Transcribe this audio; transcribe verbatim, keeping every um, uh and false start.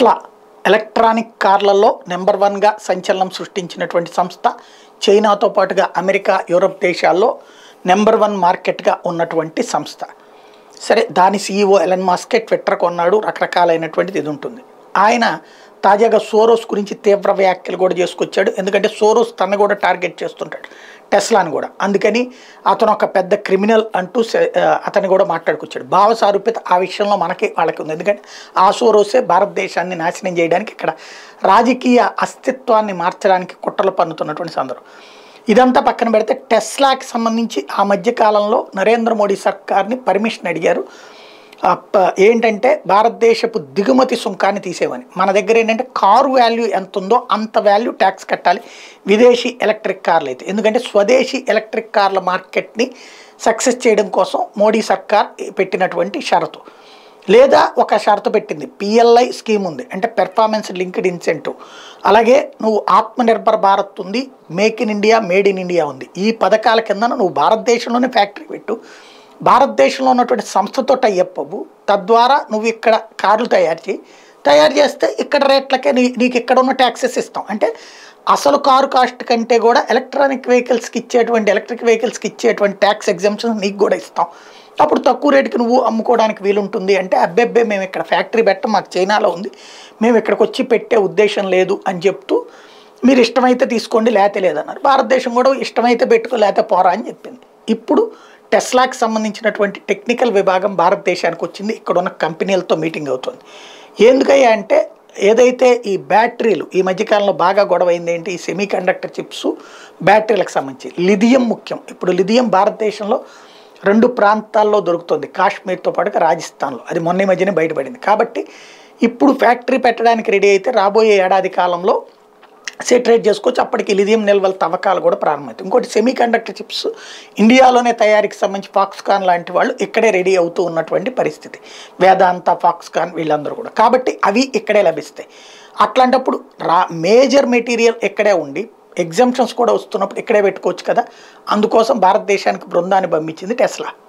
Tesla electronic కార్లలో number వన్గా సంచలనం సృష్టించినటువంటి సంస్థ. చైనాతో పాటుగా అమెరికా, యూరప్ దేశాల్లో నెంబర్ వన్ మార్కెట్గా ఉన్నటువంటి సంస్థ. సరే, దాని సీఈఓ ఎలన్ మస్క్ ట్విట్టర్ కొన్నాడు, రకరకాలైనటువంటిది ఇది ఉంటుంది. ఆయన తాజాగా సోరోస్ గురించి తీవ్ర వ్యాఖ్యలు కూడా చేసుకొచ్చాడు. ఎందుకంటే సోరోస్ తన కూడా టార్గెట్ చేస్తుంటాడు, టెస్లాని కూడా. అందుకని అతను ఒక పెద్ద క్రిమినల్ అంటూ అతన్ని కూడా మాట్లాడుకొచ్చాడు. భావ సారూప్యత ఆ విషయంలో మనకి వాళ్ళకి ఉంది. ఎందుకంటే ఆ సోరోసే భారతదేశాన్ని నాశనం చేయడానికి, ఇక్కడ రాజకీయ అస్తిత్వాన్ని మార్చడానికి కుట్రలు పన్నుతున్నటువంటి సందర్భం. ఇదంతా పక్కన పెడితే టెస్లాకి సంబంధించి ఆ మధ్యకాలంలో నరేంద్ర మోడీ సర్కార్ని పర్మిషన్ అడిగారు. ఏంటంటే భారతదేశపు దిగుమతి సుంకాన్ని తీసేవని. మన దగ్గర ఏంటంటే కారు వాల్యూ ఎంత ఉందో అంత వాల్యూ ట్యాక్స్ కట్టాలి విదేశీ ఎలక్ట్రిక్ కార్లు అయితే. ఎందుకంటే స్వదేశీ ఎలక్ట్రిక్ కార్ల మార్కెట్ని సక్సెస్ చేయడం కోసం మోడీ సర్కార్ పెట్టినటువంటి షరతు. లేదా ఒక షరతు పెట్టింది, పిఎల్ఐ స్కీమ్ ఉంది, అంటే పెర్ఫార్మెన్స్ లింక్డ్ ఇన్సెంటివ్. అలాగే నువ్వు ఆత్మనిర్భర్ భారత్ ఉంది, make in India, made in India ఉంది. ఈ పథకాల కింద నువ్వు భారతదేశంలోనే ఫ్యాక్టరీ పెట్టు, భారతదేశంలో ఉన్నటువంటి సంస్థతో టైఅప్ అవ్వు, తద్వారా నువ్వు ఇక్కడ కార్లు తయారు చేయి, తయారు చేస్తే ఇక్కడ రేట్లకే నీ నీకు ఇక్కడ ఉన్న ట్యాక్సెస్ ఇస్తాం. అంటే అసలు కారు కాస్ట్ కంటే కూడా ఎలక్ట్రానిక్ వెహికల్స్కి ఇచ్చేటువంటి ఎలక్ట్రిక్ వెహికల్స్కి ఇచ్చేటువంటి ట్యాక్స్ ఎగ్జామ్షన్స్ నీకు కూడా ఇస్తాం. అప్పుడు తక్కువ రేటుకి నువ్వు అమ్ముకోవడానికి వీలుంటుంది. అంటే అబ్బెబ్బే మేము ఇక్కడ ఫ్యాక్టరీ పెట్టం, మాకు చైనాలో ఉంది, మేము ఇక్కడికి వచ్చి పెట్టే ఉద్దేశం లేదు అని చెప్తూ మీరు ఇష్టమైతే తీసుకోండి లేతే లేదన్నారు. భారతదేశం కూడా ఇష్టమైతే పెట్టుకో లేతే పోరా అని చెప్పింది. ఇప్పుడు టెస్లాకి సంబంధించినటువంటి టెక్నికల్ విభాగం భారతదేశానికి వచ్చింది. ఇక్కడ ఉన్న కంపెనీలతో మీటింగ్ అవుతుంది. ఎందుకయ్యా అంటే ఏదైతే ఈ బ్యాటరీలు ఈ మధ్యకాలంలో బాగా గొడవ అయింది ఏంటి, ఈ సెమీ కండక్టర్ చిప్స్ బ్యాటరీలకు సంబంధించి లిథియం ముఖ్యం. ఇప్పుడు లిథియం భారతదేశంలో రెండు ప్రాంతాల్లో దొరుకుతుంది, కాశ్మీర్తో పాటుగా రాజస్థాన్లో. అది మొన్న మధ్యనే బయటపడింది. కాబట్టి ఇప్పుడు ఫ్యాక్టరీ పెట్టడానికి రెడీ అయితే రాబోయే ఏడాది కాలంలో సెటరేట్ చేసుకోవచ్చు. అప్పటికి లిథియం నిల్వల తవ్వకాలు కూడా ప్రారంభమవుతాయి. ఇంకోటి సెమీ కండక్టర్ చిప్స్ ఇండియాలోనే తయారీకి సంబంధించి ఫాక్స్కాన్ లాంటి వాళ్ళు ఇక్కడే రెడీ అవుతూ ఉన్నటువంటి పరిస్థితి. వేదాంత, ఫాక్స్కాన్ వీళ్ళందరూ కూడా. కాబట్టి అవి ఇక్కడే లభిస్తాయి. అట్లాంటప్పుడు రా మేజర్ మెటీరియల్ ఇక్కడే ఉండి ఎగ్జామ్షన్స్ కూడా వస్తున్నప్పుడు ఇక్కడే పెట్టుకోవచ్చు కదా. అందుకోసం భారతదేశానికి బృందాన్ని పంపించింది టెస్లా.